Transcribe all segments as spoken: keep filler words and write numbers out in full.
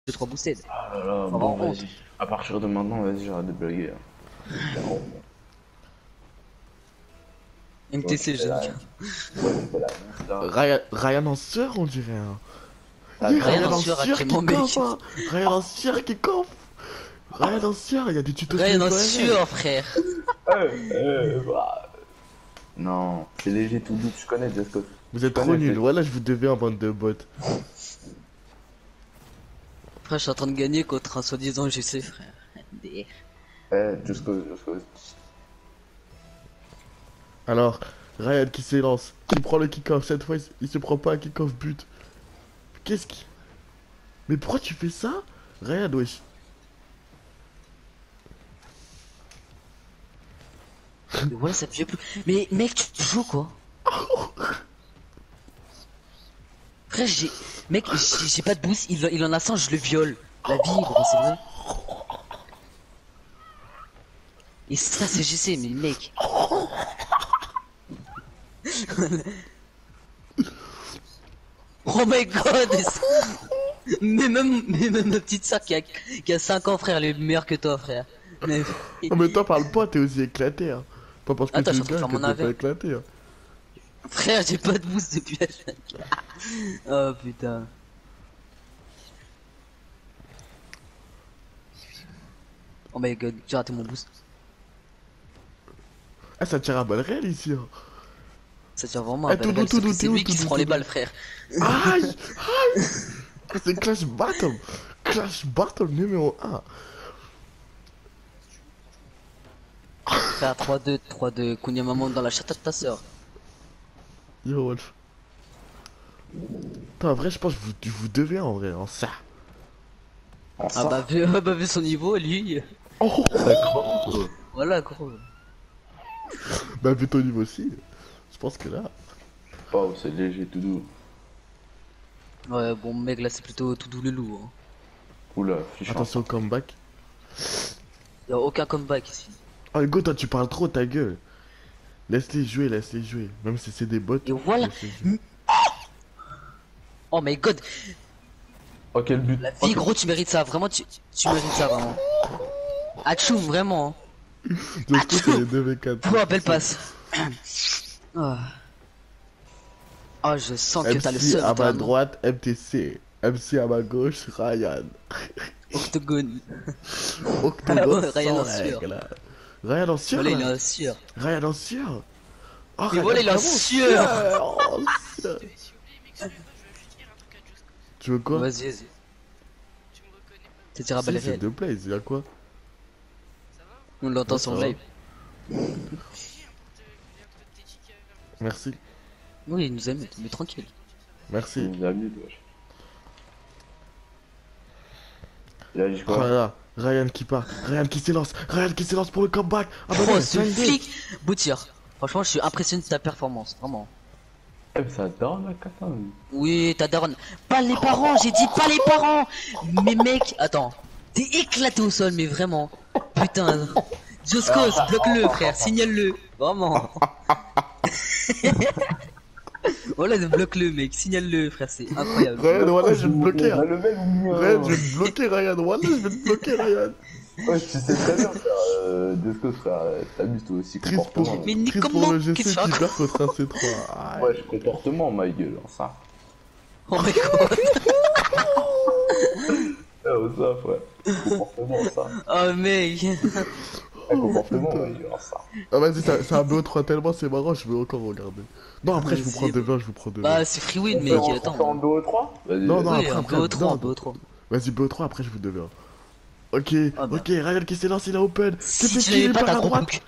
deux trois boosted. Ah là là, bon, vas-y. À partir de maintenant, vas-y, j'arrête de blaguer. Hein. M T C, jeune gars. Ryan, Ryan en sueur, on dirait. Hein. Ryan, Ryan en en sueur, sueur qui actuellement, mec. coffre. Hein. Ryan en sueur qui coffre. Ryan en sueur, il y a des tutos. Ryan en sueur, frère. Euh, bah... Non, c'est léger tout doux, tu connais Jasco. Vous êtes trop nuls, voilà, je vous devais en bande de bots. Frère, je suis en train de gagner contre un soi-disant G C, frère. Eh, Jasco, Jasco. Alors, Ryan qui s'élance, qui prend le kick-off, cette fois il se prend pas un kick-off but. Qu'est-ce qui... Mais pourquoi tu fais ça? Ryan, wesh. Mais voilà, ça me fait plus. Mais mec, tu joues quoi? Frère, j'ai. Mec, j'ai pas de boost, il, il en a cent, je le viole. La vie, gros, c'est vrai. Et ça, c'est G C, mais mec. Oh my god! Mais même, mais même ma petite soeur qui a, qui a cinq ans, frère, elle est meilleure que toi, frère. Mais... En même temps, parle pas, t'es aussi éclaté. Hein. Pas parce que Attends, tu je suis en train de faire mon es pas avec. éclaté. Hein. Frère, j'ai pas de boost depuis la chaîne. Oh putain. Oh my god, j'ai raté mon boost. Ah, ça tire à balles réelles ici. Hein. Ça tire vraiment Eh, à tout balle doux, tout réelle, doux, c'est tout lui doux, qui se tout prend doux, les tout balles, frère. Aïe, aïe. C'est Clash Battle. Clash Battle numéro un. Frère, trois deux, trois deux, Kounia maman dans la chatte de ta soeur. Yo, Wolf. Attends, en vrai, je pense que vous, vous devez en vrai, en ça. Ah bah vu, ah bah vu son niveau, lui. Oh, D'accord. Voilà, gros. bah, vu ton niveau aussi. Je pense que là. Oh, c'est léger tout doux. Ouais, bon, mec, là, c'est plutôt tout doux le loup. Hein. Oula, fichant. Attention au comeback. Y'a aucun comeback ici. Oh, Hugo, toi, tu parles trop, ta gueule. Laisse-les jouer, laisse-les jouer. Même si c'est des bots. Et voilà. laisse-les jouer. Oh my god. Oh, quel but. La vie, gros, tu mérites ça. Vraiment, tu, tu mérites ça, vraiment. Atchoum, vraiment. Hein. Donc, c'est les deux v quatre. Pouah, belle passe. Oh. Oh, je sens que t'as le M C seum. à ma vraiment. droite, M T C. M C à ma gauche, Ryan. Octogone. Octogone Ryan en sans sueur. règle. Ryan en sueur. Voilà, il est là. en sueur. Ryan en sueur. Oh, Mais voilà, il est en vraiment sueur. en sueur. Tu veux quoi? Vas-y, vas-y. C'est tiré à Si, balles c'est réelles. deux plays, il y a quoi? On l'entend Ouais, sur ça va. live. Merci. Oui, il nous aime, mais tranquille. Merci. Il a mis, wesh. Il a dit Oh quoi? là là, Ryan qui part, Ryan qui s'élance, Ryan qui s'élance pour le comeback. Ah bah Oh, non, ce cinq deux. flic. Beau tir. Franchement, je suis impressionné de ta performance, vraiment. Eh, ça donne la cata. Oui, ta daronne. Pas les parents, j'ai dit pas les parents. Mais mec, attends. T'es éclaté au sol, mais vraiment. Putain. Joskos, bloque-le, frère, signale-le. Vraiment. Voilà, bloque-le, mec, signale-le, frère, c'est incroyable. Ryan, voilà, je vais te bloquer. On a hein. le même ou mieux, Ryan, hein. je vais te bloquer, Ryan. Voilà, je vais te bloquer, Ryan. Ouais, tu sais très bien, frère. Euh, Jasco, frère, t'abuses toi aussi, Triste pour, comportement. Mais ni triste comment pour le G que C tu qui racontes. perd contre un C trois. Aïe. Ouais, comportement, ma gueule, hein, ça. Oh my god. Oh, ça, frère. Comportement, ça. Oh mec. Eh, comportement, ma gueule, hein, ça. Ah vas-y, c'est c'est un B O trois tellement c'est marrant, je veux encore regarder. Non, après je vous Vas-y. prends deux vingt, je vous prends deux Bah, vingt. c'est free win, On mec, fait en- on attends. fait en B O trois? Vas-y, Non, non, vas-y. Oui, après, un après. B O trois, non. un B O trois. Vas-y, B O trois, après je vous deux vingt. Ok, Ah bah. ok, Ryan qui s'élance, il a open. Si C'est tu qui l'avais il pas, part t'as à trop droite.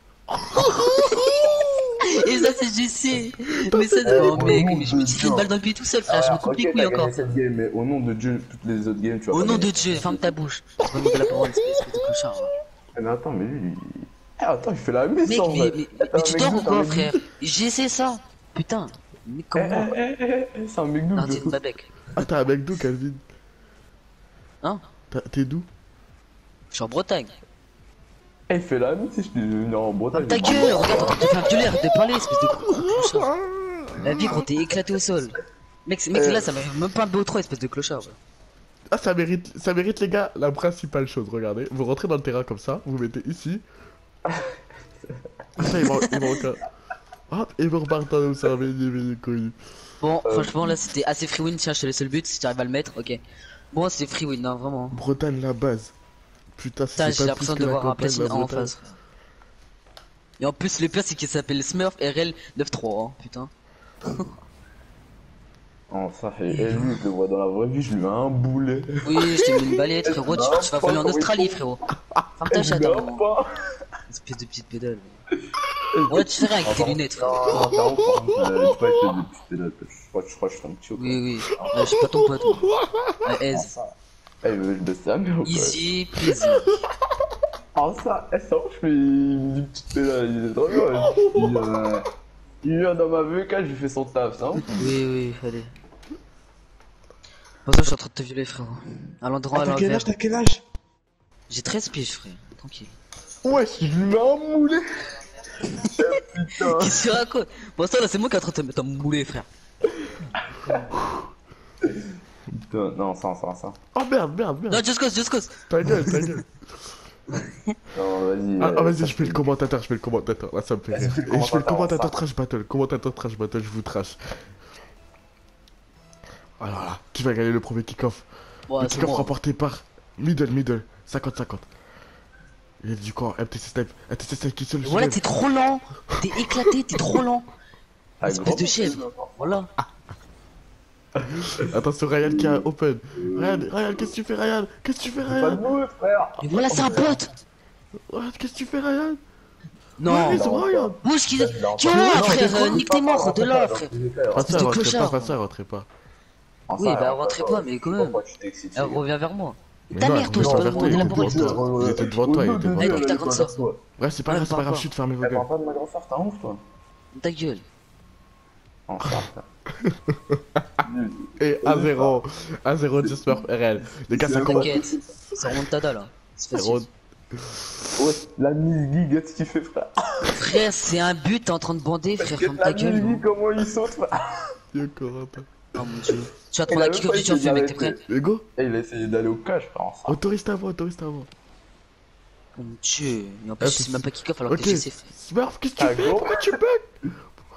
Et ça, c'est G C. Mais ça, Eh, c'est au un mec. nom Mais je me de tire Dieu. une balle dans le pied tout seul, frère. Je me Ah, coupe ok, les t'as couilles gagné encore. cette game, mais au nom de Dieu, toutes les autres games, tu vas Au pas nom de gagner. Dieu, ferme ta bouche. Tu vas mettre de la parole, espèce espèce de clochard. hein. Eh, mais attends, mais lui, il... Eh, attends, il fait la mise, Mec, en mais, vrai. mais, Eh, mais t'es tu un dors mec ou doux, quoi, t'es un mec frère? J'ai essayé ça. Putain. Mais doux. comment? Eh, eh, eh, eh, c'est un mec doux, Non, t'es Jasco. une babec. Ah, t'es un mec d'où, Calvin? Hein? T'as- T'es d'où? Je suis en Bretagne. Eh, il fait la mise, si je t'ai venu en Bretagne. Ta gueule, regarde, t'es en train de te faire violer, arrête de parler, espèce de clochard. La vie, gros, t'es éclaté au sol. Mec, c'est- mec Euh. là, ça m'a même pas un B O trois, espèce de clochard. Ouais. Ah, ça mérite, ça mérite, les gars, la principale chose. Regardez, vous rentrez dans le terrain comme ça, vous mettez ici. Ça, il va, il va encore. Hop, et vous repartez comme ça, veni, veni, connu. Bon, Euh, franchement, là, c'était assez free win. Tiens, je te laisse le but si tu arrives à le mettre. Ok. Bon, c'est free win, hein, vraiment. Bretagne, la base. Putain, Putain, c'est j'ai pas l'impression plus de que la voir un campagne, platine la en Bretagne. face. Et en plus, le pire, c'est qu'il s'appelle Smurf R L neuf trois, hein, putain. Oh, ça fait. Et lui, je le vois dans la vraie vie, je lui mets un boulet. Oui, je t'ai mis une balayette, frérot. Tu, tu vas voler en Australie, frérot. Ferme ta chatte, Non, hein. pas. Espèce de petite pédale. Ouais, tu fais rien avec tes lunettes, frérot. Non, non, non, non, je crois que je te je crois je crois que je suis un petit au Oui, oui. Ouais, je suis pas ton pote. Ouais, aise. Eh, mais je baisse sa mère ou quoi? Easy peasy. Ah, ça, eh, ça, je fais une petite pédale, il est trop bien. Il, euh, il vient dans ma V K, je lui fais son taf, ça. Oui, oui, allez. Bon, ça, je suis en train de te violer, frérot. À l'endroit, à Ah, t'as quel l'envers. âge, t'as quel âge? J'ai treize piges, frère. Tranquille. Ouais, je lui mets un moulet. Putain. Qu'est-ce que tu racontes? Bon, ça, là, c'est moi qui est en train de te mettre un moulé, frère. Putain, non, ça, ça, ça. Oh merde, merde, merde. Non, just cause, just cause. Ta gueule, ta gueule. Non, vas-y. Ah, euh, ah, vas-y, ça je fais le commentateur, je fais le commentateur. Là, ça me fait Vas-y, rire. fais le Et je fais le commentateur, commentateur ça. trash battle. Commentateur trash battle, je vous trash. Alors là, qui va gagner le premier kick-off? Ouais, Le c'est kick-off bon. remporté par Middle, Middle. cinquante cinquante. Il est du camp, M T C Snipe. M T C Snipe qui se le Voilà, t'es trop lent. T'es éclaté, t'es trop lent. Ah, Espèce gros. de chèvre. Voilà. Attention, Ryan qui a open. Ryan, Ryan, qu'est-ce que tu fais, Ryan? Qu'est-ce que tu fais, Pas de Ryan? mots, frère. Mais voilà, c'est un pote. Ryan, qu'est-ce que tu fais, Ryan? Non. Ouais, ils sont Ryan. Bouge qui. Non, Tu vois, non, frère, non, euh, nique tes morts de là, non, frère. Pas Espèce ça, de rentrez pas, clochard. pas ça, rentrez pas. Ah, Oui, ça, bah, alors, rentrez ça, pas, ça, mais je quand sais même. pas pourquoi tu t'excites, Elle c'est- revient vers moi. Mais Ta non, mère, toi, il c'est pas était le moment de la devant toi, bourrée. il était devant toi, il était devant Ouais, toi. qui t'a comme ça. Ouais, c'est pas Ouais, grave, c'est pas pas grave, quoi. chute, fermez vos Elle gueules. parle pas de ma grande soeur, t'as honte, toi? Ta gueule. Oh, ça, ça. Et un zéro. un zéro de Smurf R L. Les gars, ça commence. T'inquiète. Ça remonte tada là. C'est zéro. facile. Ouais, la Miss Guy, qu'est-ce qu'il fait, frère? Frère, c'est un but, t'es en train de bander, frère, ferme ta La gueule. Miss Guy, gros. comment il saute, frère? Yo, Corentin. Oh mon dieu. Tu vas te Il prendre a un même kick-off pas du champion, essayé mec, t'es prêt? d'arrêter. Les go, Et il a essayé d'aller au cash, frère. ça. autorise ta voix, autorise ta voix. Oh mon dieu. Mais en Ah, plus, c'est- c'est même pas kick-off alors Ok, que t'es G C, frère. Smurf, qu'est-ce que tu Ah, fais? go. Pourquoi tu bugs?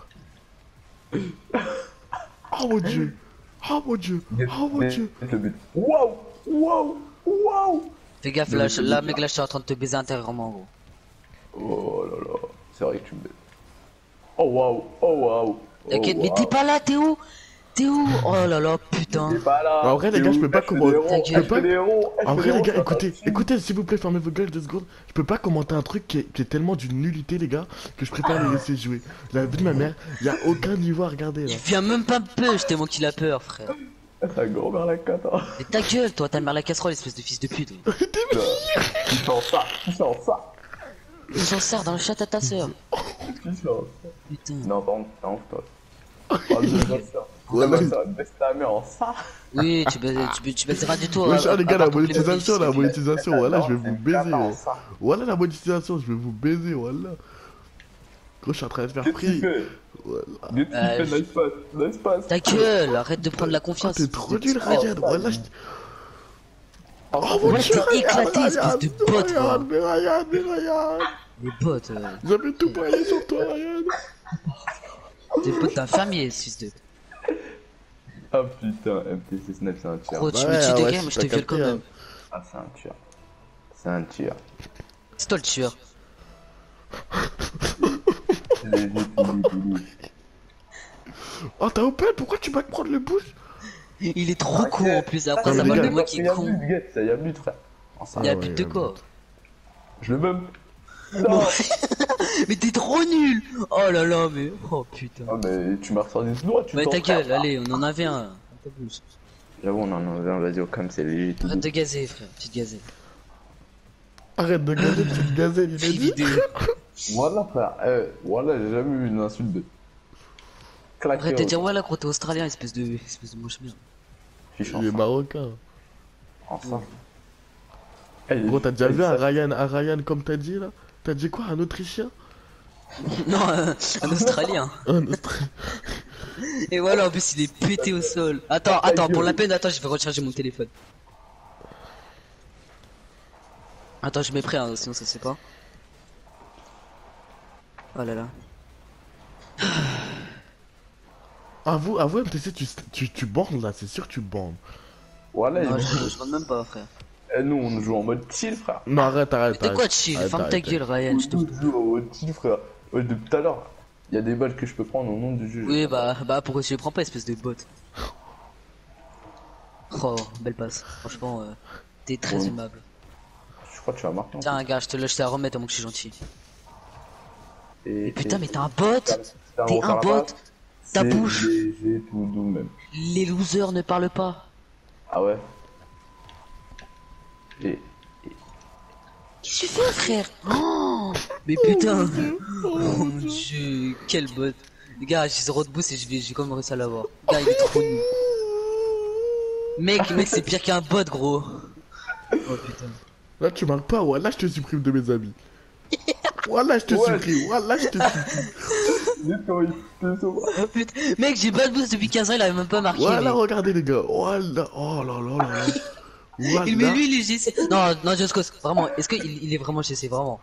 Oh mon dieu. Oh mon dieu. Oh mon dieu. Le but. Waouh! Waouh! Waouh! Fais gaffe, là, je- là, mec, là, je suis en train de te baiser intérieurement, gros. Oh là là, c'est vrai que tu me baises. Oh waouh! Oh waouh! T'inquiète, mais t'es pas là, t'es où? T'es où? Oh là là, putain. T'es pas là! En vrai, les T'es gars, où? je peux pas Elle fait comment- des ronds, Ta elle gueule. fait des ronds, elle En fait vrai, des les ronds, gars, ça écoutez, va. écoutez, s'il vous plaît, fermez vos gueules deux secondes. Je peux pas commenter un truc qui est, qui est tellement d'une nullité, les gars, que je préfère les laisser jouer. La vie de ma mère, y a aucun niveau à regarder là. Il vient même pas me push, tellement qu'il a peur, frère. Ta grand-mère la cata. Mais ta gueule, toi, ta mère la casserole, espèce de fils de pute. Qui sort ça? Qui sort ça? Il s'en sert dans le chat à ta sœur. Qui sort ça? Putain. Non, par contre, t'as honte, toi. Parle de ma soeur. Ouais, Ma mais- soeur, elle baisse ta mère en ça. Oui, tu baises, tu, baises- tu baiseras du tout. Ouais, à- ça, les à gars, la part ton monétisation, la Playmobil, monétisation, voilà, je vais Non, c'est vous une baiser. cata en oh. ça. Voilà la monétisation, je vais vous baiser, voilà. Gros, je suis en train de faire Qu'est-ce qu'il free. fait? Voilà. Qu'est-ce Euh, qu'il fait? Nice pass, nice pass. Ta gueule, arrête de prendre la Ah, confiance. t'es trop nul, Ryan, voilà. je- Oh, Oh mon Ouais, dieu, t'es éclaté, Ryan, espèce de mais pote, Ryan, quoi. mais Ryan, mais Ryan. Les potes, euh, J'avais tout parié sur toi, Ryan. t'es pote d'un fermier, fils de. Ah putain, M T C Snap, c'est un tir. Gros, tu Bah me ouais, tues de ouais, game, si je te t'as viole quand capté, même. Ah, c'est un tir. C'est un tir. C'est toi le tueur. C'est léger, Billy, Billy. Oh, t'as open, pourquoi tu vas te prendre le boost? Il est trop con en plus, après Non, ça mais va les de gars, moi qui est Y'a con. but, Guette, ça y a but, frère. Oh, ça, Il y a Ah but ouais, de ouais, quoi? Je le même. Bon. Non. Mais t'es trop nul! Oh là là, mais. Oh putain. Ah, mais tu m'as ressorti ce droit, tu Ouais, ta t'entraînes, gueule, là. allez, on en avait un. J'avoue, on en avait un, vas-y, au cam, c'est léger. tout Arrête doux. de gazer, frère, petite gazelle. Arrête de gazer, petite gazelle, il a Free dit. vidéo. Voilà, frère. Eh, voilà, j'ai jamais vu une insulte de. Claquer. Arrête de au- dire, ouais, là, gros, t'es australien, espèce de. espèce de moche merde. Fiche Il est en ça. marocain. En ça. Eh, il est- Gros, t'as déjà il vu est- un Ryan, un Ryan comme t'as dit là? T'as dit quoi? Un Autrichien? Non, un, un australien. Un Autrichien. Et voilà, en plus, il est pété au sol. Attends, attends, pour la peine, attends, je vais recharger mon téléphone. Attends, je mets prêt, hein, sinon ça se fait pas. Oh là là. Avoue, avoue, M T C, tu, tu, tu bandes là, c'est sûr que tu bandes. Voilà, Non, il- je, je demande même pas, frère. Eh, nous on joue en mode chill, frère. Non, arrête, arrête. De arrête. quoi chill? Arrête, Ferme ta arrête, gueule, Ryan. Je te... Nous on joue en mode chill, frère. Ouais, depuis tout à l'heure, il y a des balles que je peux prendre au nom du jeu. Oui, bah, bah, pourquoi tu les prends pas, espèce de bot? Oh, belle passe. Franchement, euh, t'es très Ouais. aimable. Je crois que tu vas marquer. en Tiens, gars, je te lâche à remettre, à moins que je suis gentil. plus. Mais Et, putain, et- mais t'es un bot! T'es T'es un bot! Ta bouche! J'ai tout doux même. Les losers ne parlent pas! Ah ouais. Et. Qu'est-ce que tu fais, frère? Oh, mais putain! Oh mon dieu, quel bot! Les gars, j'ai zéro de boost et je vais, j'ai quand même réussi à l'avoir. Gars, il est trop nul. Mec, mec, c'est pire qu'un bot, gros! Oh putain. Là, tu marques pas, ouais, là, je te supprime de mes amis. Voilà, je te Ouais. supprime, voilà, je te supprime. Juste comment il fait ça. Oh putain. Mec, j'ai pas de boost depuis quinze ans, il avait même pas marqué. Voilà, mais... regardez les gars. Voilà, oh là là là là. Voilà. Il met lui, il est G C. Non, non, Joscos, vraiment, est-ce qu'il il est vraiment G C, vraiment?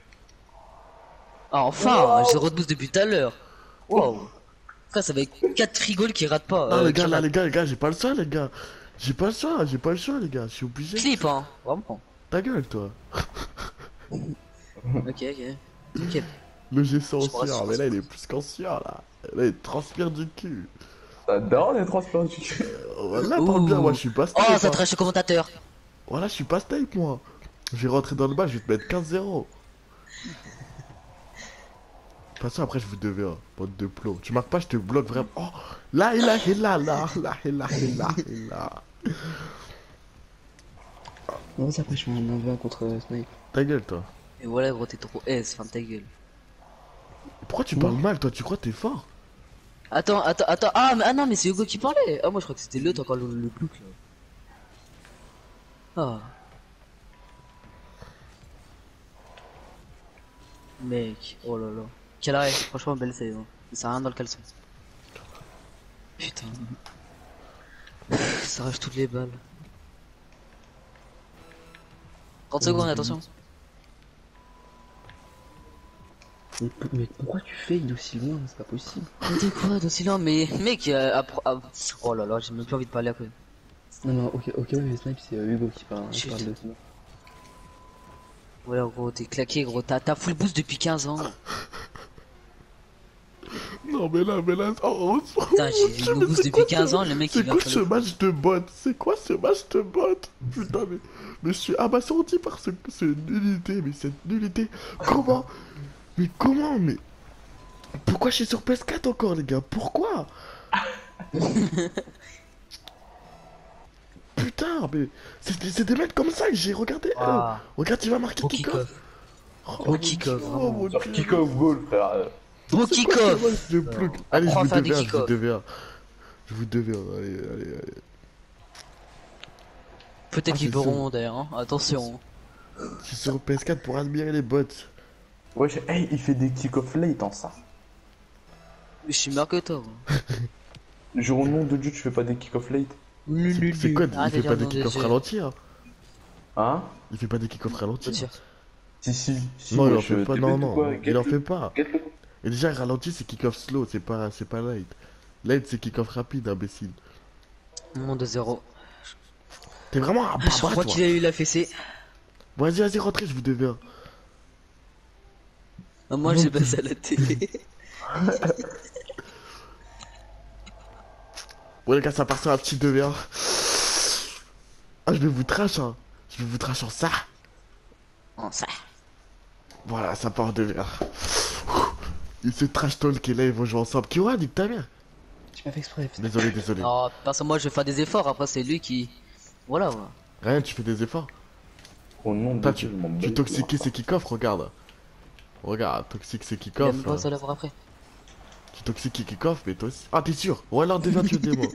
Ah, enfin, j'ai zéro de boost depuis tout à l'heure. Wow. Frère, ça va être quatre frigoles qui ratent pas. Non, euh, les gars, qui là, ratent. les gars, les gars, j'ai pas le choix, les gars. J'ai pas le choix, j'ai pas le choix, les gars. Je suis obligé. Clip, hein, vraiment. Ta gueule, toi. Ok, ok. T'inquiète. Le G C Je crois- ancien, mais là, il est plus qu'ancien, là. Là, il transpire du cul. Ça donne les transports du cul. Oh, Voilà, parle bien, moi, je suis pas Oh, stable. ça hein. trash le commentateur. Voilà, je suis pas stable, moi. Je vais rentrer dans le bas, je vais te mettre quinze zéro. De toute façon, après, je vous devais, hein, pote de plomb. Tu marques pas, je te bloque vraiment. Oh, là, il a, il a, là, là, il a, il a, il a. Non, ça après je m'en en un contre euh, Snipe. Ta gueule, toi. Et voilà, gros, t'es trop S, ferme ta gueule. Pourquoi tu parles mal, toi? Tu crois que t'es fort? Attends, attends, attends. Ah, mais, ah non, mais c'est Hugo qui parlait. Ah, moi, je crois que c'était l'autre encore le, le plouc, là. Ah. Mec, oh là là. Quel arrêt, franchement, belle save. Hein. Ça a rien dans le caleçon. Putain. Ça rage toutes les balles. trente secondes, attention. Mais, mais pourquoi tu fais il est aussi loin? C'est pas possible. Mais t'es quoi, d'aussi lent? Mais mec, euh, appro- ah, oh là là, j'ai même plus envie de parler après. Non, non, ok, ok, ouais, mais Snipe c'est euh, Hugo qui parle, qui Chut. parle de Snipe. Ouais, gros, t'es claqué, gros. T'as t'as full boost depuis quinze ans. Non, mais là, mais là. Oh, oh, Putain, j'ai oh, une mais boost c'est depuis quoi quinze ce- ans, le mec il C'est vient quoi faire ce le- match de bot? C'est quoi ce match de bot? Putain, mais, mais je suis abasourdi par ce, ce nullité, mais cette nullité. Comment? Mais comment? Mais. Pourquoi je suis sur P S quatre encore, les gars? Pourquoi? Putain, mais. C'est des- c'est des mecs comme ça que j'ai regardé. euh, Ah, regarde, il va marquer gros kick-off. kick-off. Oh, Gros mon kick-off, Dieu, vraiment. oh, mon Sur Dieu. kick-off goal, frère. Gros C'est quoi ce kick-off. match de plouc? Allez, je Apprends à vous faire des devais un, je vous kick-off. devais un. Je vous devais un, allez, allez, allez. Peut-être Ah, qu'ils c'est pourront d'ailleurs, hein. Attention. Je suis sur P S quatre pour admirer les bots. Wesh, hey, il fait des kick-off late en ça. Je suis meilleur que toi. Gros. Genre au nom de Dieu, tu fais pas des kick-off late. C'est c'est quoi? Il Arrête de fait dire pas le des nom de kick-off Dieu. ralentis, hein? Hein? Il fait pas des kick-off Faut ralentis. dire. Si, si. si Non, il en wesh, fait pas, t'es non, bête ou non, quoi? il en Get fait le- pas. get le- Et déjà, ralenti, c'est kick-off slow, c'est pas, c'est pas light. Light, c'est kick-off rapide, imbécile. Monde de zéro. T'es vraiment un Je barbare, crois toi. qu'il a eu la fessée. Bon, vas-y, vas-y, rentrez, je vous devais un. Ah, moi j'ai passé à la télé. Ouais, les gars, ça part sur un petit deux v un. Ah, je vais vous trash, hein. Je vais vous trash en ça. Oh, ça. Voilà, ça part en deux v un. Il se trash talk et là, ils vont jouer ensemble. Kiwa, nique ta mère. J'ai pas fait exprès. putain. Désolé, désolé. Non, parce que moi je vais faire des efforts. Après, c'est lui qui. Voilà, voilà. Rien, tu fais des efforts. Au nom de Toi, Dieu, tu, je m'en bats tu les toxiquais couilles. ses kick-off, regarde. Regarde, toxique ses Il kick-off. aime pas hein. ça l'avoir après. Tu toxiques ses kick-off, mais toi aussi. Ah, t'es sûr? Ouais, alors déjà, tu le démon.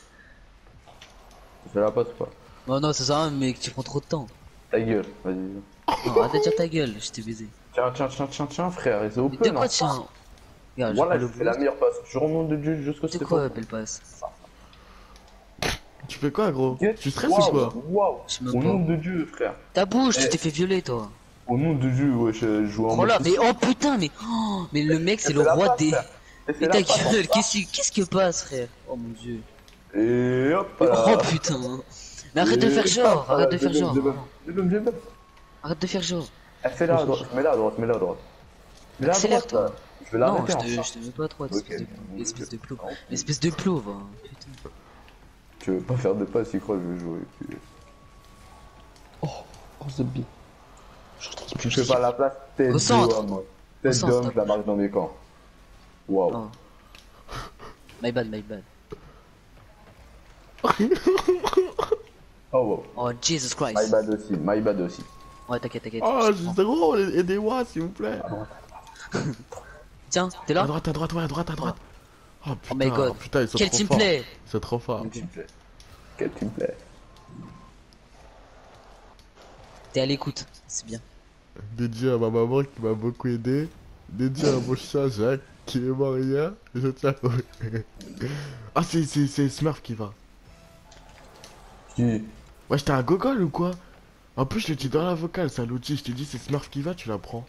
Je la passe pas. Non, non, c'est ça, mais tu prends trop de temps. Ta gueule, vas-y. Non, arrête de dire ta gueule, je t'ai baisé. Tiens, tiens, tiens, tiens, tiens, frère, et c'est Mais de open. quoi hein. tiens? Regarde, Voilà, j'ai je pas fais le la boost. meilleure passe. Je remonte de Dieu jusqu'au C'est step quoi, up. belle passe? Tu fais quoi, gros? Get- Tu stresses Waouh, ou quoi? Waouh. Je sais même Au pas. nom de Dieu, frère. Ta bouche, tu Eh. t'es fait violer, toi. Au nom de Dieu, ouais, je joue en Oh là, mode- mais oh putain, mais. Oh, mais le mec, c'est Et le fais la roi passe, des. frère. Et fais Mais la ta passe, gueule, en qu'est-ce qui qu'est-ce qui passe, frère? Oh mon dieu. Et hop Oh là. putain. Mais arrête de Et faire genre, hop arrête là, de faire j'ai genre. même, j'ai même, j'ai même, j'ai même. Arrête de faire genre. Eh, fais-la à droite, mets-la à droite, mets-la à droite. Mets-la à Accélère, droite, toi. là. Je vais l'arrêter Non, en je te, ça. je te mets pas trop, Ok. espèce de, espèce de plouve. Ok. Espèce de plouve, hein. Putain. Tu veux pas faire de passe, il croit que je vais jouer. puis- Oh, the B. Tu fais pas la place, tête Au centre. d'homme. Au Tête centre, d'homme, stop. je la marque dans mes camps. Waouh. Oh. My bad, my bad. Oh wow. Oh Jesus My Christ. bad aussi, my bad aussi. Ouais, t'inquiète, t'inquiète. Oh, je comprends. zéro, aidez-moi, s'il vous plaît. Tiens, t'es À là? droite, à droite, ouais, à droite, à droite. Oh putain, my God. putain, ils sont Quel trop team forts. play? Ils sont trop forts. Quel team play. Quel team play. T'es à l'écoute, c'est bien. Dédié à ma maman qui m'a beaucoup aidé. Dédié à mon chat Jacques qui est mort hier. Je tiens à... Ah, c'est c'est- c'est Smurf qui va. Qui? Ouais, j'étais un gogol ou quoi? En plus, je l'ai dit dans la vocale, c'est un outil. Je t'ai dit, c'est Smurf qui va, tu la prends.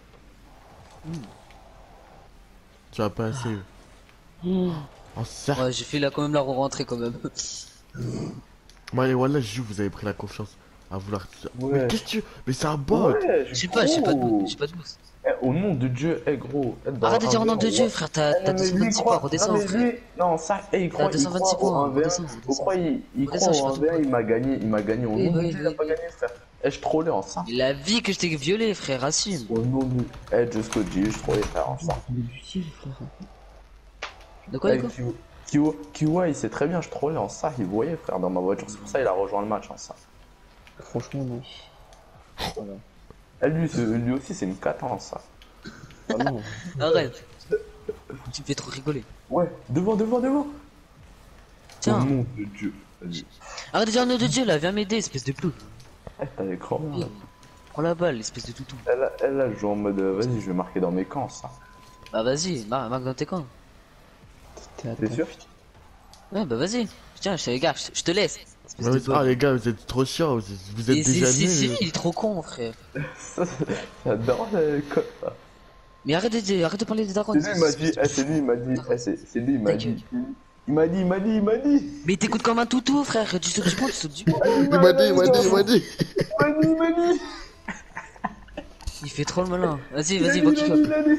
Tu vas pas assez. En cercle. Ouais, j'ai fait là quand même la rentrée quand même. Ouais, voilà, je joue, vous avez pris la confiance à vouloir. Ouais. Mais qu'est-ce que tu. Mais c'est un bot! Ouais, Je sais pas, j'ai pas de boost, j'ai pas de boost. Eh, au nom de Dieu, eh gros. eh, dans Arrête de un dire au nom de V, Dieu, on- frère, t'as Eh, t'as non, mais deux cent lui, il vingt-six croit- points, redescends, non, mais frère. lui- Non, ça, eh, il croit, deux il cent croit vingt-six au points, un v un. redescends, Au redescends. croit, il, il Redescends, croit je sais au pas un v un, trop il m'a gagné, il m'a gagné. Au Oui, nom de oui, Dieu, il a oui, pas oui. gagné, frère. Eh, je trollais en ça. Et la vie que je t'ai violé, frère, assume. Au nom de. Eh, Just Code G, je trollais, frère, en ça. Il est du style, frère. De quoi, de Eh, quoi? Q- Q- Kiwa, il sait très bien, je trollais en ça, il voyait, frère, dans ma voiture. C'est pour ça qu'il a rejoint le match en ça. Franchement, non. Voilà. Eh, lui, c'est- lui aussi, c'est une cata en ça. Ah non. Arrête. Tu me fais trop rigoler. Ouais, devant, devant, devant. Au Tiens, nom de Dieu. Vas-y. arrête de dire au nom de Dieu là, viens m'aider, espèce de plouve. Eh, t'as l'écran. Oui. Prends la balle, espèce de toutou. Elle, a- elle, elle joue en mode, euh, vas-y, je vais marquer dans mes camps, ça. Bah vas-y, mar- marque dans tes camps. T'es à T'es temps. sûr? Ouais, bah vas-y. Tiens, je te gars, je je te laisse. Espèce Ouais, de mais- bug. ah, les gars, vous êtes trop chiants, vous êtes, vous êtes Et c'est- déjà c'est- c'est- nuls. il est trop con, frère. J'adore les codes, ça. Mais arrête de, dire- arrête de parler des darons. C'est lui, il m'a dit, eh, c'est lui, il m'a dit, eh, c'est c'est lui, il m'a Ta dit. Il m'a dit, il m'a dit, il m'a dit. Mais t'écoutes comme un toutou, frère. Tu sautes du pont, tu sautes du pont. Il m'a dit, il m'a dit, il m'a dit. Il m'a dit, il m'a dit. Il fait trop le malin. Vas-y, Il a vas-y, dit, va il a kick dit, up. il a dit.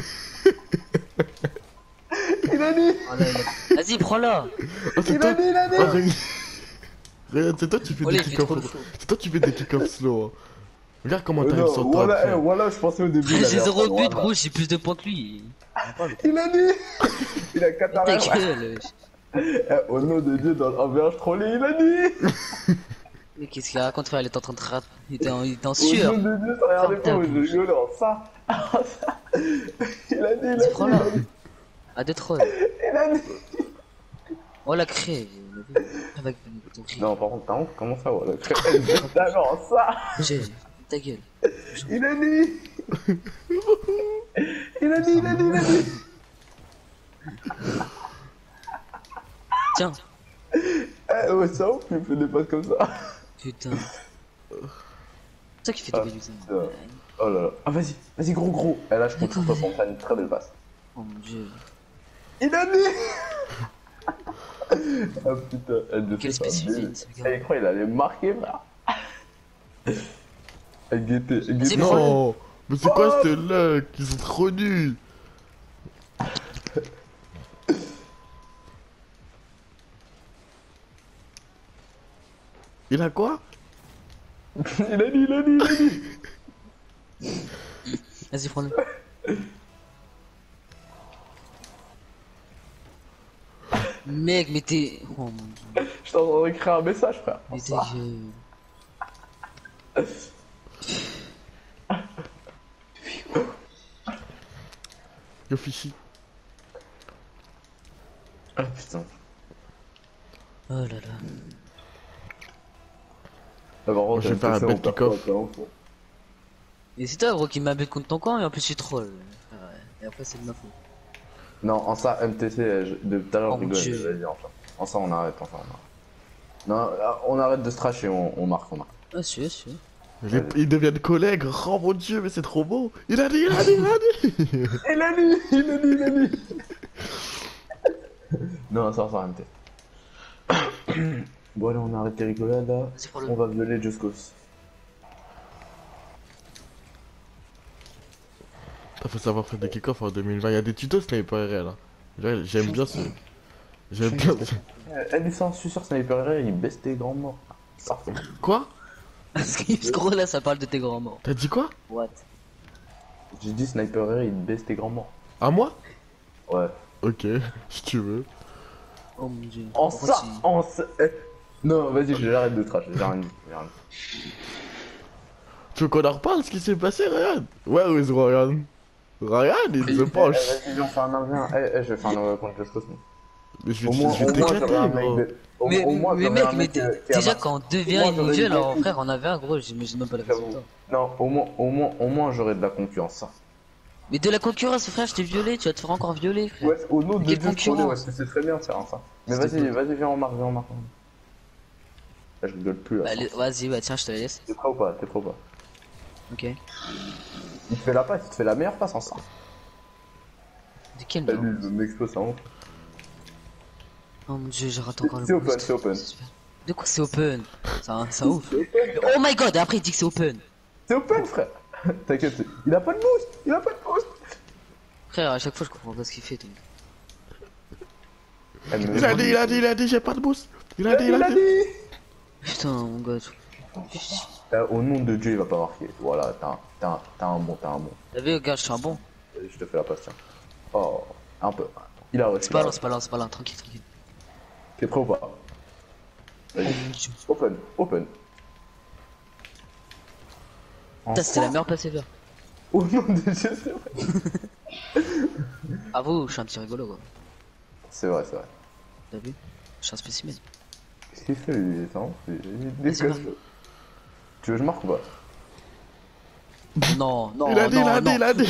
Il a dit, Oh là, il a- Vas-y, prends-la. Oh, c'est il toi. a dit, il a dit. Oh, regarde. Regarde, c'est toi qui fais Oh, des là, il fait kick-off. trop le fou. C'est toi qui fais des kick-off slow. hein. Regarde comment Euh, t'arrives non, sur toi. voilà, après. eh, voilà, je pensais au début. il J'ai allait zéro avoir but, droit, gros, j'ai plus de points que lui. là. Il a dit. Il a quatre Ta arrêts. gueule. Eh, au nom de Dieu, dans le un v un, je trollais, il a dit. Mais qu'est-ce qu'il raconte, frère? Il est en train de rat... Il était en, il était en Au sueur. nom de Dieu, ça regardait Ferme pas, ta je rigolais en ça. En ça. Il a dit, il a Vas-y, dit. prends-la. Il a dit. À deux trolls. Il a dit. Oh la crée. Avec ton cri. Non, par contre, t'as honte, comment ça, voilà. D'accord, ça. J'ai. Ta gueule. Il a dit. Il a dit, il a dit, il a dit. Tiens. Eh, ouais, ça ouf, il me fait des passes comme ça. Putain. C'est ça qui fait des Ah, bêtises. putain. Oh là là. Ah, vas-y, vas-y, gros, gros. Eh, là, je compte sur toi pour faire une très belle passe. Oh mon dieu. Il a dit. Ah putain, elle de Quel fait pas spécifique, bien. ce Eh, gars. il croit il allait marquer, frère. Elle guettait, elle Vas-y, guettait. prends-le. Non, mais c'est quoi Oh. ce luck? Ils sont trop nuls. Il a quoi? Il a dit, il a dit, il a dit. Vas-y, prends-le. Mec, mais t'es. Oh mon dieu. Je t'en train d'écrire un message, frère. Mais t'es. Yo, Fichi. Ah putain. Oh là là. Ah, par contre, Je vais elle faire me un fait bel ça, on perd kick-off. pas, c'est un fou. Et c'est toi, gros, qui m'a bête contre ton camp et en plus tu troll. Ouais. Et après, c'est de ma faute. Non, en ça, M T C, je- de tout à l'heure, Oh je mon rigole. Dieu. Vas-y, enfin. En ça, on arrête, enfin, on arrête. Non, là, on arrête de se tracher, on, on marque, on marque. Ah, si, si. Les- Ils deviennent collègues. Oh mon dieu, mais c'est trop beau. Il a dit, il a dit, il a dit. Il a dit, il a dit, il a dit. Non, ça va M T. Bon, allez, on arrête les rigolades là. C'est pour le- On va violer Just Cause. T'as faut savoir faire des kick-off en deux mille vingt. Il y a des tutos sniper R L. Hein. Genre, j'aime bien ce. J'aime bien. Eh, licence, je suis sûr que Sniper R R, il baisse tes grands morts. Ça fait. Quoi? Parce que gros là, ça parle de tes grands morts. T'as dit quoi? What? J'ai dit Sniper R R, il baisse tes grands morts. À moi? Ouais. Ok, si tu veux. Oh mon dieu. En Pourquoi ça, tu- en ça. eh. Non, vas-y, j'arrête de trash, j'ai rien dit. j'ai rien dit. Tu veux qu'on en reparle ce qui s'est passé, Ryan? Ouais, où est Ryan? Ryan, il se Eh, penche. Vas-y, viens, on fait un un v un. Eh, eh, je vais faire un un v un contre Just Cause. moi. Mais je Au vais moins, je vais au moins, t'éclater, j'aurais un mec gros. de- au- Mais, au moins, mais j'aurais mec, un mais mec, t'es- euh, qui a déjà marqué. quand on devient Au moins, j'aurais individuel, une alors technique. frère, on avait un gros, j'imagine même pas le J'avoue. résultat. Non, au moins, au moins, au moins, j'aurais de la concurrence, ça. Mais de la concurrence, frère, je t'ai violé, tu vas te faire encore violer, frère. Ouais, au nom de Quelle Dieu, concurrence. ouais, c'est très bien de faire ça. Mais S'il te vas-y, plaît. vas-y, viens, on marque, viens, on marque. Là, je rigole plus, là. Bah, allez, vas-y, bah tiens, je te la laisse. T'es prêt ou pas? T'es prêt ou pas? Ok. Il te fait la passe, il te fait la meilleure passe en ça. De quel Lui, nom? il m'explose ça. hein. Oh mon dieu, j'ai raté encore le C'est open, boost. c'est open. super. De quoi c'est open? C'est un, c'est un ouf. C'est open, Oh my god, après il dit que c'est open. c'est open, frère. T'inquiète, il a pas de boost, il a pas de boost. Frère, à chaque fois je comprends pas ce qu'il fait. Toi. Il a dit, il a dit, il a dit, j'ai pas de boost. Il a dit, il a dit. Putain, mon gars. Euh, Au nom de Dieu, il va pas marquer. Voilà, t'as un, t'as un, t'as un bon, t'as un bon. T'as vu, regarde, je suis un bon. Vas-y, je te fais la passe, tiens. Oh, un peu. Il a reçu. C'est pas là, c'est pas là, c'est pas là, tranquille, tranquille. T'es prêt ou pas? Oh Vas-y. mon dieu. Open, open. Putain, c'était la meilleure passe ever. Au nom de Dieu, c'est vrai. Avoue, je suis un petit rigolo, quoi. C'est vrai, c'est vrai. T'as vu? Je suis un spécimen. Qu'est-ce qu'il fait, lui? Attends, il il Vas-y, décasse. vas-y. Tu veux que je marque ou pas? Non, non, Il a dit, non, il a dit, non. il a dit.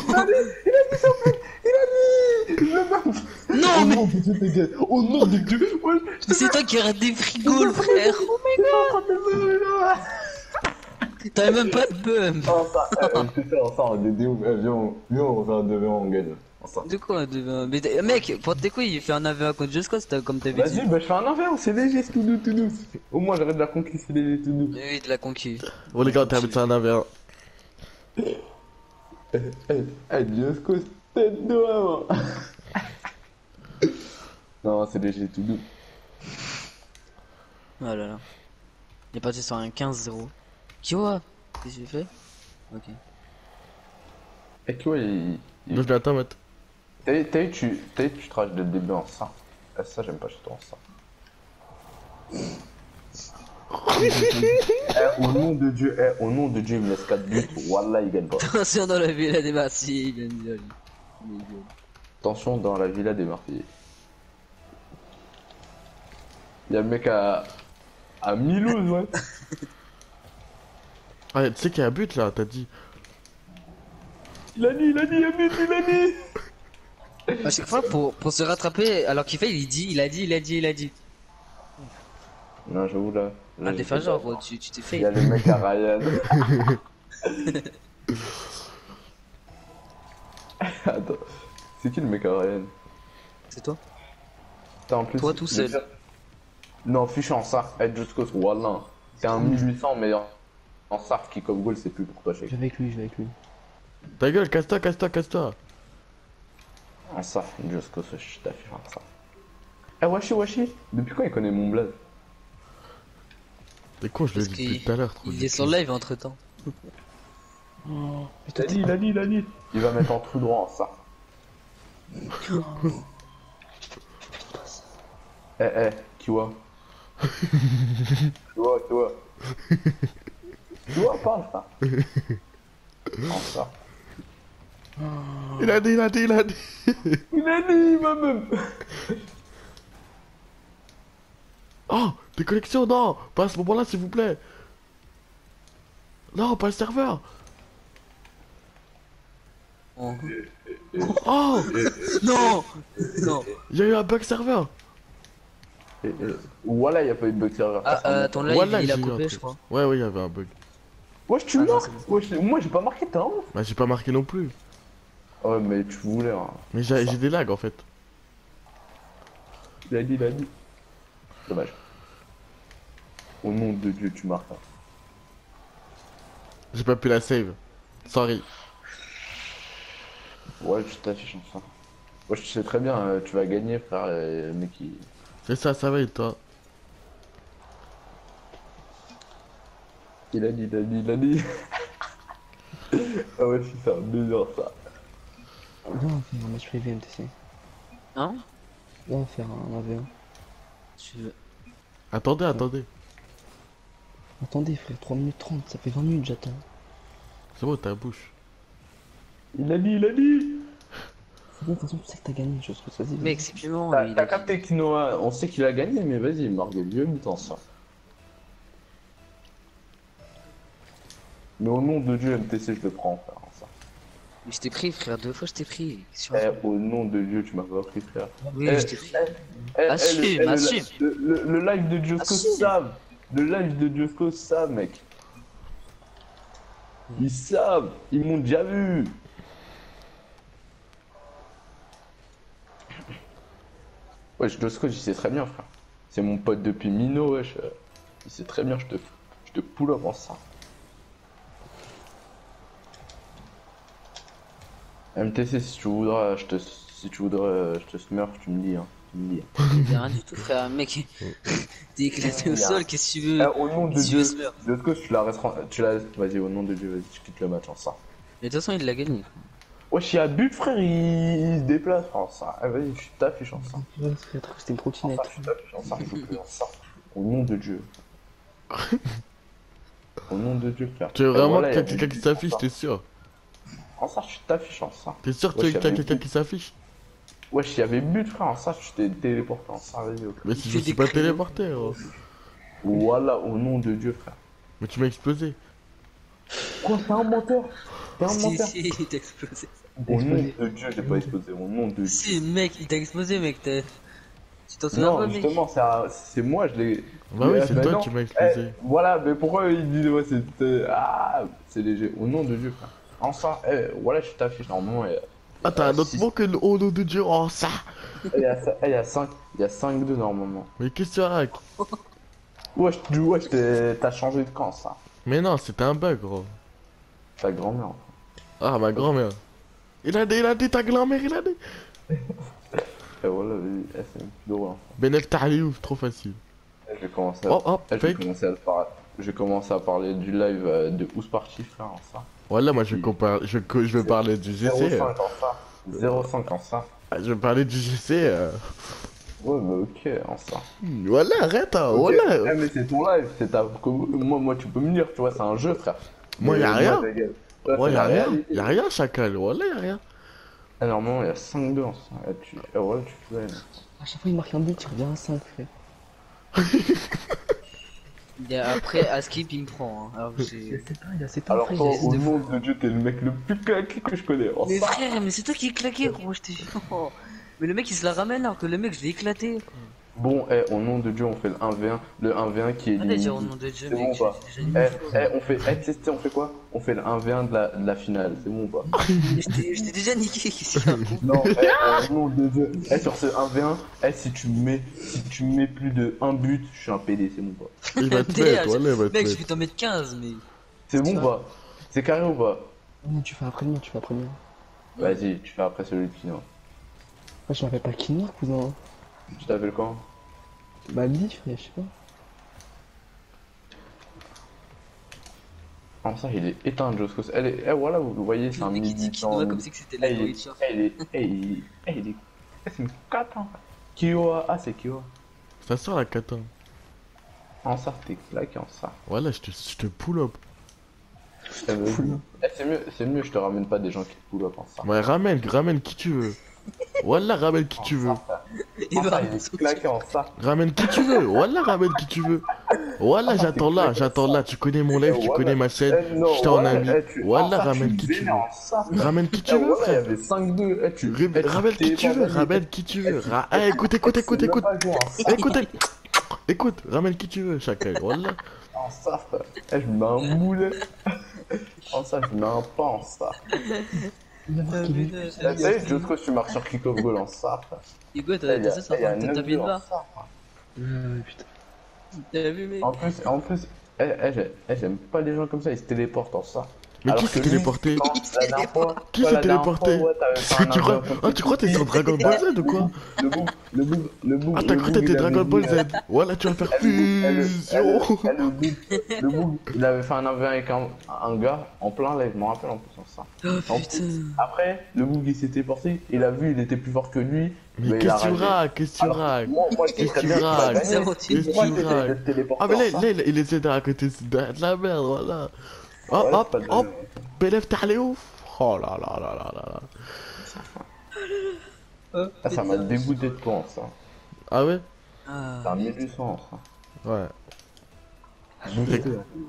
Non, mais nom de Dieu, tes gars. Au nom de Dieu. Ouais, mais c'est toi qui rate des frigos, le frère. Oh my god. T'avais même pas de bum. Oh, ça, eh, on peut faire ça en D D ou eh, viens, on- viens, on fait un deux v un, on gagne. Ça. De quoi de... Mais t'es- mec, pour tes couilles, il fait un A V un contre Just Cause, t'as- comme t'avais dit. Vas-y, bah je fais un un v un, c'est léger, c'est tout doux, tout doux. Au moins j'arrête de la conquête, c'est léger, tout doux. Oui, de la conquis. Bon, les gars, on termine ça en un v un. Eh, eh, eh, Just Cause, tête de maman. Non, c'est léger, tout doux. Oh là là. Il est parti sur un quinze zéro. Qui voit? Qu'est-ce que j'ai fait? Ok. Et tu vois, il. il- Donc, je vais attendre, mec. T'as vu, t'as vu, tu t'as vu, tu trages dès le début en ça. Ah, ça, j'aime pas chez toi en ça. Eh, au nom de Dieu, eh, au nom de Dieu, il me laisse quatre buts. Wallah, il gagne pas. Attention dans la ville, des Marseillais, il gagne bien. Il gagne. Attention dans la villa des Marseillais. Y'a le mec à. à Milouz, ouais. Ah, tu sais qu'il y a un but là, t'as dit. Il a dit, il a dit, il a dit, il a dit. À chaque fois, pour, pour se rattraper, alors qu'il fait, il dit, il a dit, il a dit, il a dit. Non, j'avoue là. là Ah, t'es j'ai fait pas genre, peur. gros, tu tu t'es Il fait. y a le mec à Ryan. Attends, c'est qui le mec à Ryan? C'est toi? Putain, en plus. Toi tout seul. Non, fiche en sarf, aide Just Cause, Wallah. T'es un mille huit cents, mais en, en sarf qui comme goal, c'est plus pour toi, Je Sheik. vais avec lui, je vais avec lui. Ta gueule, casse-toi, casse-toi, casse-toi. En sarf, Just Cause, je t'affiche en sarf. Eh, Washi, Washi, depuis quand il connaît mon blaze? T'es con, je l'ai Parce dit depuis qu'il tout à l'heure. trop il du est sur cul. live entre temps. Il a dit, il a dit, il a dit. Il va mettre en trou droit en sarf. Eh, eh, Kiwa. Kiwa, Kiwa. Kiwa, parle, ça. En sarf. Il a dit, il a dit, il a dit. Il a dit, il va même. Oh, des connexions, non. Pas à ce moment-là, s'il vous plaît. Non, pas le serveur. Oh. Oh, Non! Non! il y a eu un bug serveur. Et, et... Voilà, y a pas eu de bug serveur. Ah, euh, ton live Voilà, il a j'ai eu un coupé, truc. je crois. Ouais, ouais, il y avait un bug. Wesh, tu Ah, non, meurs c'est bon. Wesh, moi j'ai pas marqué, t'es un ouf. Bah, j'ai pas marqué non plus. Ouais, mais tu voulais, hein. Mais j'ai Ça. j'ai des lags en fait. Il a dit, il a dit. Dommage. Au nom de Dieu, tu marques. hein. J'ai pas pu la save. Sorry. Ouais, tu t'affiches en ça. Ouais, je sais très bien, euh, tu vas gagner, frère, euh, mec qui. C'est ça, ça va et toi? Il a dit, il a dit, il a dit. Ah ouais, si, c'est un délire ça. Viens, on fait un match privé M T C. Hein? Viens, on va faire un un v un. Tu veux. Attendez, attendez. Attendez, frère, trois minutes trente, ça fait vingt minutes, j'attends. C'est bon, ta bouche. Il a dit, il a dit. C'est bon, de toute façon, tu sais que t'as gagné, je trouve. Vas-y, Mec, c'est piment. T'as il t'as a- capté Kinoa, on sait qu'il a gagné, mais vas-y, marque des vieux mi-temps ça. Mais au nom de Dieu, M T C, je le prends, frère. Ça. Mais je t'ai pris, frère, deux fois je t'ai pris. Sur Eh, au nom de Dieu, tu m'as pas pris, frère. Oui, Eh, je t'ai pris. eh, eh, Assume, eh, le- eh, le- assume. Le, le- le live de Diosco Assume. savent. Le live de Diosco savent, mec. Ils savent. Ils m'ont déjà vu. Wesh, Diosco, j'y sais très bien, frère. C'est mon pote depuis Mino, wesh. euh, Il sait très bien, je te, je te pull up en ça. M T C, si tu voudras, je te, si tu voudrais, euh, je te smurf, tu me dis, hein. Tu me dis. Y'a rien du tout, frère. Mec, t'es éclaté au sol, qu'est-ce que tu veux? Eh, au nom de Si tu Dieu, veux se faire. Diosco, tu la resteras, tu la, vas-y, au nom de Dieu, vas-y, tu quittes le match en ça. Mais de toute façon, il l'a gagné. Wesh, il y a but, frère, il, il se déplace en ça. Eh, vas-y, je t'affiche en ça. Ouais, frère, c'était une En trottinette. ça, je t'affiche en ça, je joue plus en ça. Au nom de Dieu. Au nom de Dieu, frère. Tu veux Eh, vraiment voilà, qu'il y y a a quelqu'un but qui en s'affiche, ça. t'es sûr? En ça, je t'affiche en ça. T'es sûr Ouais, qu'il y a j'avais quelqu'un vu. qui s'affiche? Wesh, il y avait but, frère, en ça, je t'ai téléporté en ça, vas-y, ok. Mais si Il je fait suis des pas créneaux. téléporté, gros. Voilà, au nom de Dieu, frère. Mais tu m'as explosé. Quoi, t'es un menteur? T'es un Si, menteur? si, il t'a explosé. Au nom de Dieu, j'ai pas explosé. Au nom de Dieu. Si, mec, il t'a explosé, mec. t'as- Tu t'en souviens Non, pas, mec? justement, c'est un- c'est moi, je l'ai. Bah oui, Mais, c'est mais toi non. qui m'as Eh, explosé. voilà, mais pourquoi il dit ouais, c'est c'est- ah, c'est léger. Au nom de Dieu, frère. En ça, eh, voilà, je t'affiche normalement. Et, Ah, t'as un autre six- mot que le oh nom de Dieu, oh ça! Il y a, eh, il y a cinq, il y a cinq deux normalement. Mais qu'est-ce que tu racontes? Ouais, je te ouais, je t'ai- t'as changé de camp, ça. Mais non, c'était un bug, gros. Ta grand-mère. Ah, ma grand-mère. Il a dit, il a dit, ta grand-mère, il a dit. Et voilà, vas-y, eh, c'est plus drôle. hein. Benel Tahliouf, trop facile. Eh, Je vais commencer à, Oh, oh, eh, je vais fake. commencer à le par- je vais commencer à parler du live euh, de Ous Party, frère, en ça. Voilà, moi je vais, compar- je, co- je vais parler du G C. zéro euh. cinq en ça. zéro cinq en ça. Ah, je vais parler du G C. euh. Ouais, bah ok, en ça. Hmm, Voilà, arrête, hein, Ok. voilà. Eh, mais c'est ton live, c'est ta. Moi, moi, tu peux me dire, tu vois, c'est un jeu, frère. Moi, Mais y'a rien. ta gueule. Toi, Ouais, c'est y'a la rien. réalité. Y'a rien, chacal. Voilà, y'a rien. Ah, normalement, il y a cinq deux en ça. Eh, tu... eh, ouais, tu fais. À chaque fois, il marque un but, il revient à cinq, frère. Et après, à skip, il me prend. Hein. Alors que Il j'ai- y a sept ans, il y a sept ans, Alors, frère, toi, il y a au sept nom de Dieu, t'es le mec le plus claqué que je connais. En Mais ça. frère, mais c'est toi qui es claqué, gros, je te jure. Mais le mec, il se la ramène alors que le mec, je l'ai éclaté. Bon, eh, au nom de Dieu, on fait le un v un. Le un v un qui est. Ah, déjà, limite. au nom de Dieu, C'est mec. bon, j'ai- pas. j'ai déjà dit Eh, mille fois. eh, on fait. Eh, tu sais, tu sais, on fait quoi? On fait le un v un de la, de la finale. C'est bon ou pas? Mais je t'ai je t'ai déjà niqué, qu'est-ce qu'il y a? Non, eh, au nom de Dieu. Eh, sur ce un v un, eh, si tu me mets, si tu me mets plus de un but, je suis un P D, c'est bon ou pas? Il va te T H, mettre, voilà, il va te Mec, je mettre. vais t'en mettre quinze, mais. C'est bon Tu ou pas? C'est carré ou pas? Non, tu fais après le mien, tu fais après le mien. Vas-y, tu fais après celui de Kino. Moi, je m'appelle pas Kino, cousin. Tu t'appelles quand? Bah, me dis, frère, je sais pas. Ah, ça, il est éteint, Joskos. Elle est. Eh, voilà, vous voyez, c'est un Le mec, il dit militant. Kinoa comme si que c'était la Eh, il est. nourriture. Eh, il est. Eh, il eh, il est. Eh, c'est une cata. Kioa. Ah, c'est Kioa. Ça sort la kata. En ça, t'es claqué en ça. Voilà, je te, je te pull up. Eh, vas-y. Eh, c'est mieux, c'est mieux, je te ramène pas des gens qui te pull up en ça. Ouais, ramène, ramène qui tu veux. Wallah, ramène qui tu veux. Il va il est claqué en ça. Ramène qui tu veux. Wallah, ramène qui tu veux. Wallah, j'attends là, j'attends là. Tu connais mon live, tu connais ma chaîne. Je t'en invite. Wallah, ramène qui tu veux. Ramène qui tu veux, Il y frère. avait cinq deux. Eh, tu- Ré- eh, tu Ramène qui t'es tu veux, pas ramène qui tu veux. Ra- Eh, écoute, écoute, écoute, C'est écoute. même pas joué en ça. Écoute, écoute, ramène qui tu veux, chacun. Wallah. En ça, frère. Eh, je mets un moule. En ça, je mets un pas en ça. Il a marqué lui. Eh, Tu sais, Josco, tu marches sur Kick of Goal en ça, frère. Hugo, Eh, t'as il y a- t'as ça, eh, il y a t'as neuf tapé deux une en barre. ça, frère. Euh, putain. T'as vu, mec? En plus, en plus, eh, eh, j'ai- eh, j'aime pas les gens comme ça, ils se téléportent en ça. Mais Alors qui que s'est lui, téléporté? quand la dernière fois- Qui quand s'est la dernière téléporté? fois, ouais, t'avais fait un Tu crois, inverse ah, tu crois que t'es sur Dragon Ball Z ou quoi? Le boug, le boug, le boug. Ah, t'as le cru boug, que t'étais il avait Dragon Ball dit, Z? Voilà, tu vas faire eh, le- eh, le- fusion. eh, le- le boug, le boug, il avait fait un un v un avec un, un gars en plein live, je m'en rappelle en plus en ça. Oh En putain. plus, après, le boug il s'était porté, il a vu, il était plus fort que lui. Mais il a qu'est-ce que tu ragé. raques? Qu'est-ce que tu Alors, raques? Moi, moi, je sais Qu'est-ce très que bien tu qu'il va raques? gagner. Zéro Qu'est-ce titre. que Moi, tu il était raques? téléporté Ah, mais en là, ça. là, il il essaie de raconter de de la merde, voilà. Ouais, Hop, c'est hop, pas de- hop. B L F, t'as les ouf. Oh là là là là là là. Oh, Ah, ça m'a putain. dégoûté de toi, ça. Ah ouais? Ah. C'est un mille huit cents, ça. Ouais. Boosté.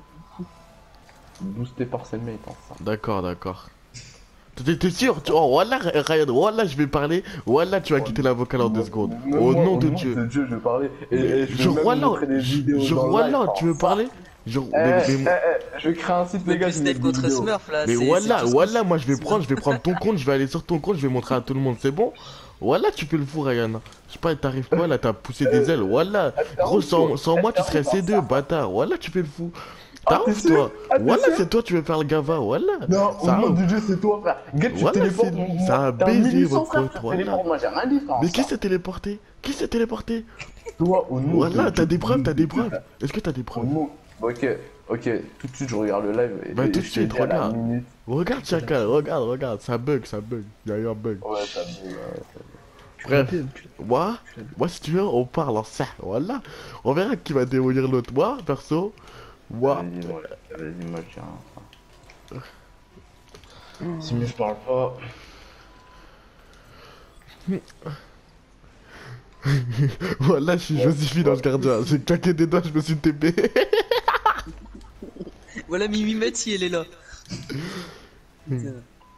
Boosté par ses mates, hein, ça. D'accord, d'accord. T'es t'es sûr? Tu- Oh, voilà, Ryan, voilà, je vais parler. Voilà, tu vas quitter la vocale en deux secondes. Même Au moi, nom au de nom Dieu. de Dieu, je vais parler. Et, et je vais Genre, même voilà, montrer des vidéos genre, dans le voilà, live, tu veux hein. parler? Genre, Eh, mais, eh, mais, eh, je vais créer un site, les Mais gars, tu je mets des contre vidéos. Smurf là. mais c'est- voilà, c'est tout ce voilà, que- moi je vais prendre, je vais prendre ton compte, je vais aller sur ton compte, je vais montrer à tout le monde, c'est bon? Voilà, tu fais le fou, Ryan. Je sais pas, t'arrives quoi là, t'as poussé des ailes, voilà. Gros, sans, sans moi, tu serais C deux, bâtard. Voilà, tu fais le fou. Ah, T'as t'es ouf, sûr? toi. Ah, t'es Voilà, sûr? c'est toi, tu veux faire le gava, voilà. Non, au Ça nom va. de Dieu, c'est toi, frère. Get, tu Voilà, téléportes. c'est- mon- ça a t'es un baisé, mille huit cents, votre frère, pote, frère, voilà. téléporte, moi, j'ai rien dit, frère. Mais ça. qui s'est téléporté? Qui s'est téléporté? Toi, au nom Voilà, de t'as Dieu, des preuves, t'as des Dieu, preuves. Est-ce que t'as des Au preuves? nom. Ok, ok, tout de suite, je regarde le live. Et, Bah, et tout de je te suite, dis à la regarde. minute. Regarde, chacun, regarde, regarde, ça bug, ça bug. Il y a eu un bug. Ouais, ça me dit, ouais. Bref, moi, moi si tu veux, on parle en ça, voilà. On verra qui va démolir l'autre. Moi, perso, moi, Vas-y, moi, vas-y, moi, je tiens. Si mais je parle pas. voilà, je suis Joséphine Ange Gardien. J'ai claqué des doigts, je me suis T P. Voilà Mimi Mati, elle est là. Putain.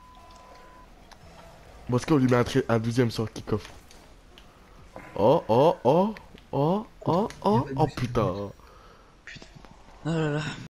Bon, est-ce qu'on lui met un, trai- un douzième sur kick-off? Oh, oh, oh, oh, oh, oh, oh, putain. Oh là là.